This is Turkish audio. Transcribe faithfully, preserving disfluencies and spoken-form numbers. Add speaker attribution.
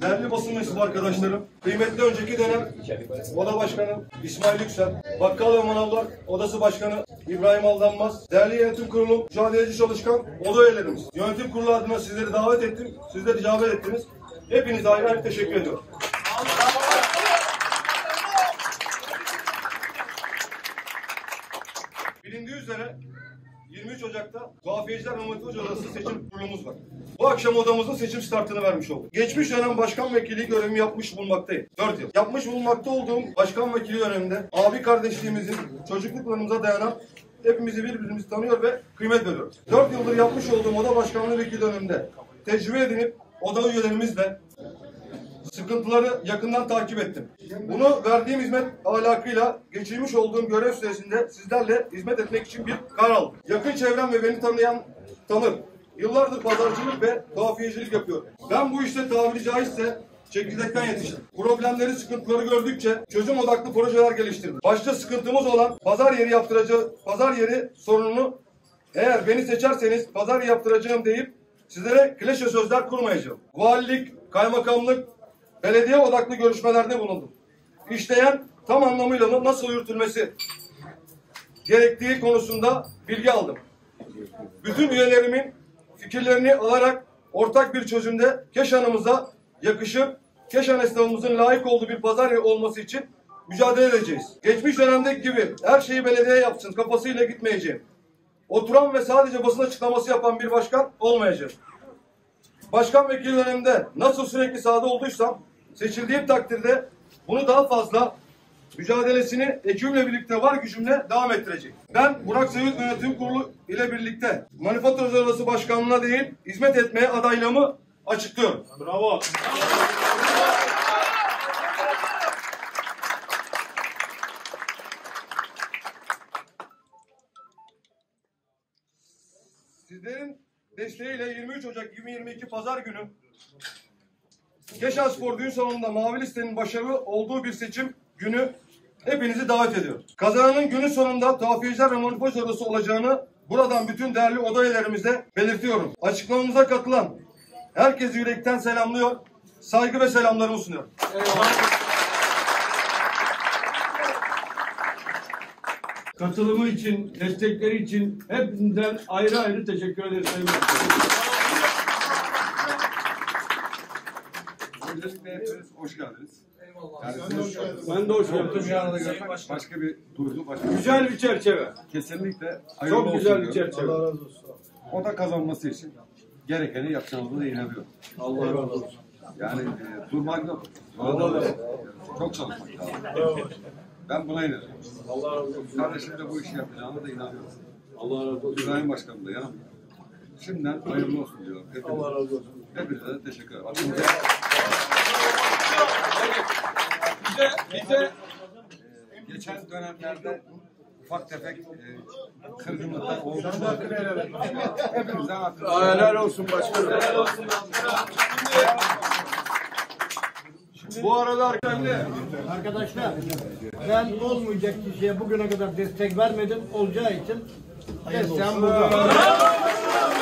Speaker 1: değerli basın mensubu arkadaşlarım, kıymetli önceki dönem Oda Başkanı İsmail Yüksel, Bakkal ve Manavlar Odası Başkanı İbrahim Aldanmaz, değerli yönetim kurulu, mücadeleci çalışkan oda üyelerimiz. Yönetim kurulu adına sizleri davet ettim, siz de icabet ettiniz. Hepinize ayrı ayrı teşekkür ediyorum. Bilindiği üzere yirmi üç Ocak'ta Tuhafiyeciler ve Motivacı Odası seçim kurulumuz var. Bu akşam odamızın seçim startını vermiş olduk. Geçmiş dönem başkan vekili görevimi yapmış bulunmaktayım. dört yıl. Yapmış bulunmakta olduğum başkan vekili döneminde abi kardeşliğimizin çocukluklarımıza dayanan hepimizi birbirimizi tanıyor ve kıymet veriyoruz. dört yıldır yapmış olduğum oda başkanlığı vekili döneminde tecrübe edinip oda üyelerimizle sıkıntıları yakından takip ettim. Bunu verdiğim hizmet ahlakıyla geçirmiş olduğum görev süresinde sizlerle hizmet etmek için bir karar aldım. Yakın çevrem ve beni tanıyan tanır. Yıllardır pazarcılık ve tuhafiyecilik yapıyorum. Ben bu işte tabiri caizse çekirdekten yetiştim. Problemleri, sıkıntıları gördükçe çözüm odaklı projeler geliştirdim. Başta sıkıntımız olan pazar yeri yaptıracağım, pazar yeri sorununu eğer beni seçerseniz pazar yeri yaptıracağım deyip sizlere klişe sözler kurmayacağım. Valilik, kaymakamlık, belediye odaklı görüşmelerde bulundum. İşleyen tam anlamıyla nasıl yürütülmesi gerektiği konusunda bilgi aldım. Bütün üyelerimin fikirlerini alarak ortak bir çözümde Keşan'ımıza yakışır, Keşan esnafımızın layık olduğu bir pazar yeri olması için mücadele edeceğiz. Geçmiş dönemdeki gibi her şeyi belediye yapsın kafasıyla gitmeyeceğim. Oturan ve sadece basın açıklaması yapan bir başkan olmayacağım. Başkan vekili döneminde nasıl sürekli sahada olduysam seçildiğim takdirde bunu daha fazla mücadelesini ekibimle birlikte var gücümle devam ettirecek. Ben Burak Sevit Yönetim Kurulu ile birlikte Manifaturacılar Odası Başkanlığı'na değil hizmet etmeye adaylığımı açıklıyorum.
Speaker 2: Bravo.
Speaker 1: Sizlerin desteğiyle yirmi üç Ocak iki bin yirmi iki Pazar günü Keşan Spor Düğün Salonu'nda Mavi Liste'nin başarılı olduğu bir seçim günü hepinizi davet ediyorum. Kazananın günün sonunda Tuhafiyeciler ve Manifaturacılar Odası olacağını buradan bütün değerli oda üyelerimize belirtiyorum. Açıklamamıza katılan herkesi yürekten selamlıyor, saygı ve selamlarımı sunuyorum.
Speaker 2: Katılımı için, destekleri için hepinizden ayrı ayrı teşekkür ederiz.
Speaker 3: Öncelikle hepiniz hoş geldiniz. Yani
Speaker 2: ben de hoş geldiniz. Ben de hoş geldiniz.
Speaker 3: Bir arada görmek başka bir duygu, başka bir
Speaker 2: güzel bir çerçeve.
Speaker 3: Kesinlikle hayırlı
Speaker 2: çok güzel
Speaker 3: olsun
Speaker 2: bir
Speaker 3: diyorum.
Speaker 2: çerçeve.
Speaker 3: Allah razı olsun. O da kazanması için gerekeni yapacağımıza da inanıyorum.
Speaker 2: Allah razı olsun.
Speaker 3: Yani e, durmak yok. Vallahi çok çalışmak lazım. Ben buna inanıyorum.
Speaker 2: Allah razı olsun.
Speaker 3: Kardeşim de bu işi yapacağına da inanıyorum.
Speaker 2: Allah razı olsun.
Speaker 3: İbrahim Başkanım da yanımda. Şimdiden hayırlı olsun diyorum. Hepinize,
Speaker 2: Allah razı olsun.
Speaker 3: Hepinize de teşekkür ederim.
Speaker 2: Bize, bize
Speaker 3: Geçen dönemlerde ufak tefek e, kırgınlıklar oldu. Hepinizden hakkı.
Speaker 2: helal olsun başkanım. Helal olsun. Bu arada
Speaker 4: Arkadaşlar, ben olmayacak kişiye bugüne kadar destek vermedim. Olacağı için desteğim budur.